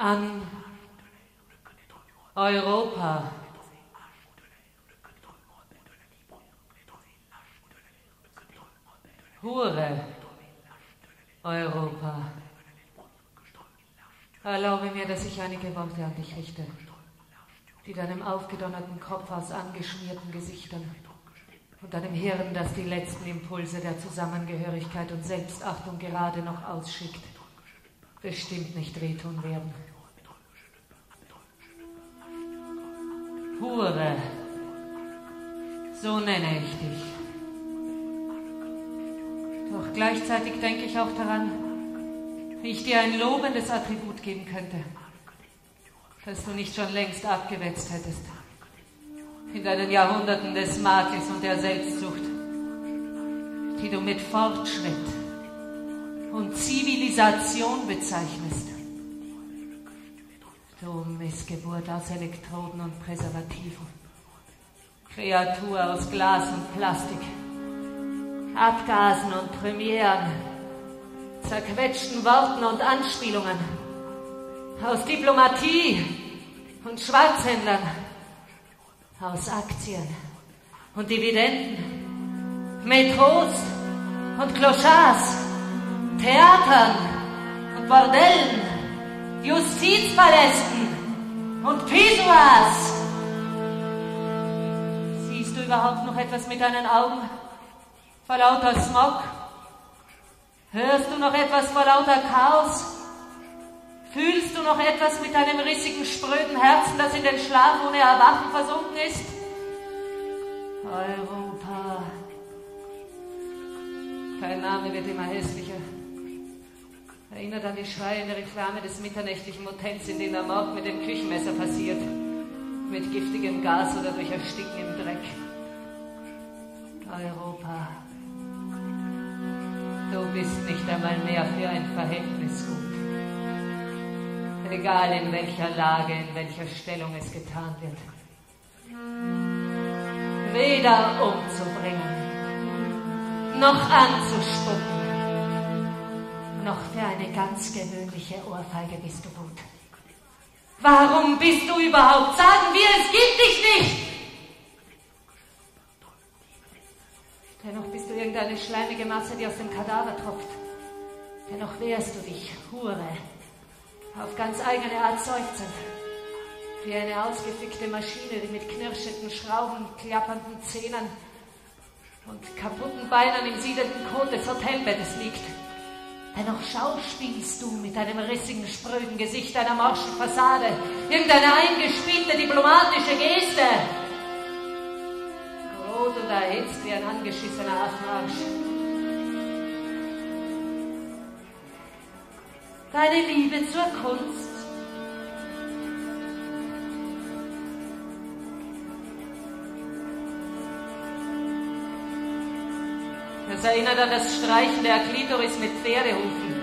an Europa. Hure Europa. Erlaube mir, dass ich einige Worte an dich richte, die deinem aufgedonnerten Kopf aus angeschmierten Gesichtern und deinem Hirn, das die letzten Impulse der Zusammengehörigkeit und Selbstachtung gerade noch ausschickt, bestimmt nicht wehtun werden. Hure, so nenne ich dich. Doch gleichzeitig denke ich auch daran, wie ich dir ein lobendes Attribut geben könnte, das du nicht schon längst abgewetzt hättest. In deinen Jahrhunderten des Makels und der Selbstsucht, die du mit Fortschritt und Zivilisation bezeichnest. Du Missgeburt aus Elektroden und Präservativen, Kreatur aus Glas und Plastik, Abgasen und Premieren, zerquetschten Worten und Anspielungen, aus Diplomatie und Schwarzhändlern, aus Aktien und Dividenden, Metros und Clochards, Theatern und Bordellen, Justizpalästen und Pissoirs. Siehst du überhaupt noch etwas mit deinen Augen vor lauter Smog? Hörst du noch etwas vor lauter Chaos? Fühlst du noch etwas mit deinem rissigen, spröden Herzen, das in den Schlaf ohne Erwachen versunken ist? Europa. Dein Name wird immer hässlicher. Erinnert an die schreiende Reklame des mitternächtlichen Motels, in dem der Mord mit dem Küchenmesser passiert. Mit giftigem Gas oder durch Ersticken im Dreck. Europa. Du bist nicht einmal mehr für ein Verhältnis gut. Egal in welcher Lage, in welcher Stellung es getan wird. Weder umzubringen, noch anzuspucken, noch für eine ganz gewöhnliche Ohrfeige bist du gut. Warum bist du überhaupt? Sagen wir, es gibt dich nicht! Dennoch bist du irgendeine schleimige Masse, die aus dem Kadaver tropft. Dennoch wehrst du dich, Hure, auf ganz eigene Art seufzend, wie eine ausgefickte Maschine, die mit knirschenden Schrauben, klappernden Zähnen und kaputten Beinen im siedenden Kot des Hotelbettes liegt. Dennoch schauspielst du mit deinem rissigen, spröden Gesicht, deiner morschen Fassade, irgendeine eingespielte diplomatische Geste. Rot und erhitzt wie ein angeschissener Affenarsch. Deine Liebe zur Kunst. Es erinnert an das Streichen der Klitoris mit Pferdehufen.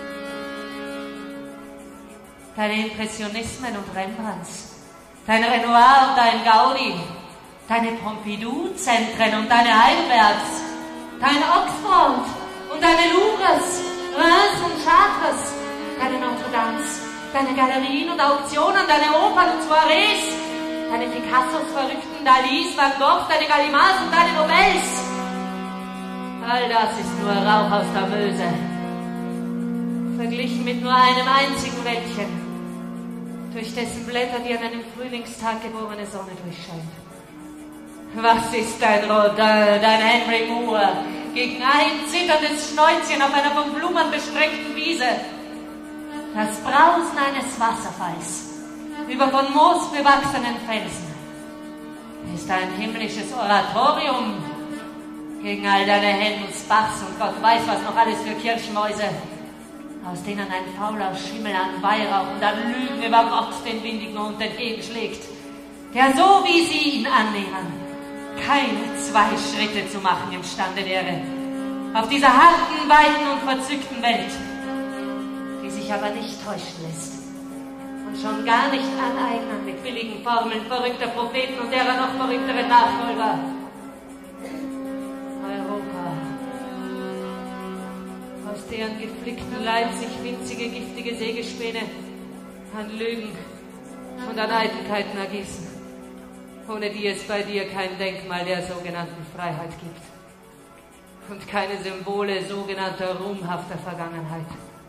Deine Impressionismen und Rembrandts, dein Renoir und dein Gaudi, deine Pompidou-Zentren und deine Heidelbergs, dein Oxford und deine Louvres, Reims und Chartres, deine Notre-Dames, deine Galerien und Auktionen, deine Opern und Soirees, deine Picassos, verrückten Dalis, Van Gogh, deine Gallimas und deine Nobels. All das ist nur Rauch aus der Möse, verglichen mit nur einem einzigen Wäldchen, durch dessen Blätter die an einem Frühlingstag geborene Sonne durchscheint. Was ist dein Rodin, dein Henry Moore, gegen ein zitterndes Schnäuzchen auf einer von Blumen bestreckten Wiese? Das Brausen eines Wasserfalls über von Moos bewachsenen Felsen ist ein himmlisches Oratorium gegen all deine Helmuts Bachs und Gott weiß was noch alles für Kirchenmäuse, aus denen ein fauler Schimmel an Weihrauch und an Lügen über Gott den windigen Hund entgegenschlägt, der so wie sie ihn annehmen, keine 2 Schritte zu machen imstande wäre, auf dieser harten, weiten und verzückten Welt, die sich aber nicht täuschen lässt und schon gar nicht aneignen mit billigen Formeln verrückter Propheten und derer noch verrückteren Nachfolger. Europa, aus deren geflickten Leib sich winzige, giftige Sägespäne an Lügen und an Eitelkeiten ergießen, ohne die es bei dir kein Denkmal der sogenannten Freiheit gibt und keine Symbole sogenannter ruhmhafter Vergangenheit.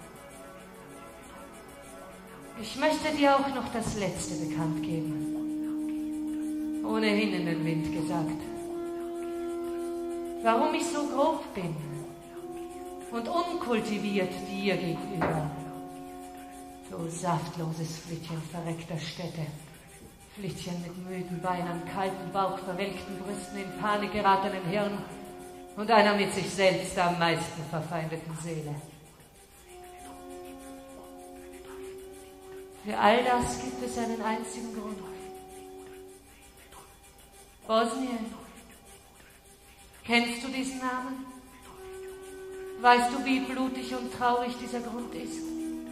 Ich möchte dir auch noch das Letzte bekannt geben, ohnehin in den Wind gesagt. Warum ich so grob bin und unkultiviert dir gegenüber. Du saftloses Flittchen verreckter Städte. Flittchen mit müden Beinen, kalten Bauch, verwelkten Brüsten, in Panik geratenen Hirn und einer mit sich selbst am meisten verfeindeten Seele. Für all das gibt es einen einzigen Grund. Bosnien. Kennst du diesen Namen? Weißt du, wie blutig und traurig dieser Grund ist?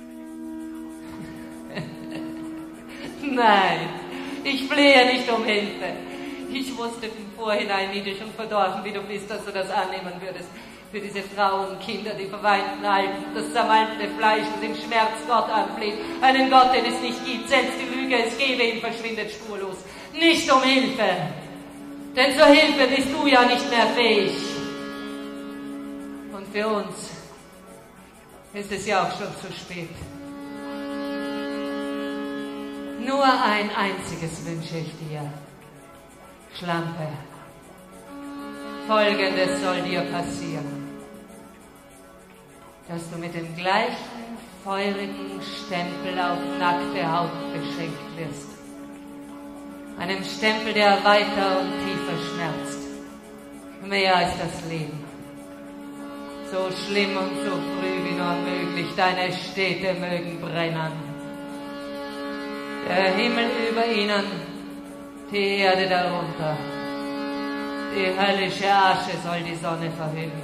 Nein, ich flehe nicht um Hilfe. Ich wusste im Vorhinein, niedisch und verdorben, wie du bist, dass du das annehmen würdest. Für diese Frauen, Kinder, die verweinten Alten, das zermalmte Fleisch, das im Schmerz Gott anfleht. Einen Gott, den es nicht gibt. Selbst die Lüge, es gebe ihn, verschwindet spurlos. Nicht um Hilfe. Denn zur Hilfe bist du ja nicht mehr fähig. Und für uns ist es ja auch schon zu spät. Nur ein einziges wünsche ich dir, Schlampe. Folgendes soll dir passieren, dass du mit dem gleichen feurigen Stempel auf nackte Haut beschenkt wirst. Einem Stempel, der weiter und tiefer schmerzt, mehr als das Leben. So schlimm und so früh wie nur möglich, deine Städte mögen brennen. Der Himmel über ihnen, die Erde darunter. Die höllische Asche soll die Sonne verhüllen.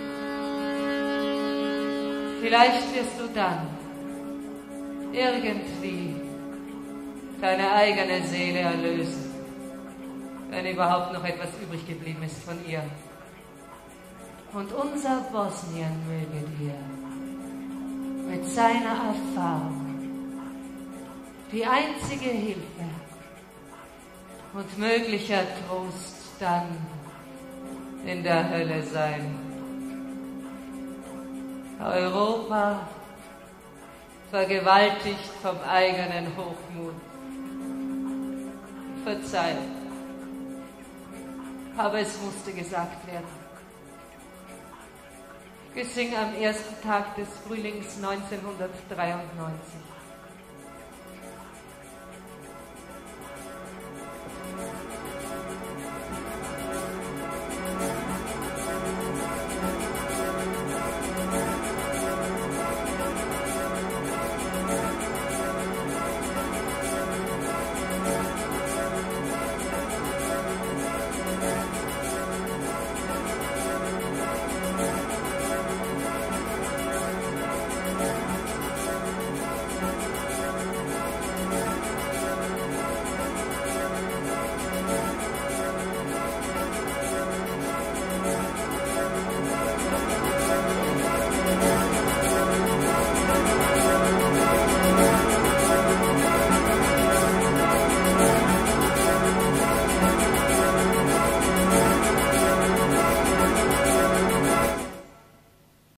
Vielleicht wirst du dann irgendwie deine eigene Seele erlösen, wenn überhaupt noch etwas übrig geblieben ist von ihr. Und unser Bosnien möge dir mit seiner Erfahrung die einzige Hilfe und möglicher Trost dann in der Hölle sein. Europa, vergewaltigt vom eigenen Hochmut. Verzeih, aber es musste gesagt werden. Gesing am ersten Tag des Frühlings 1993.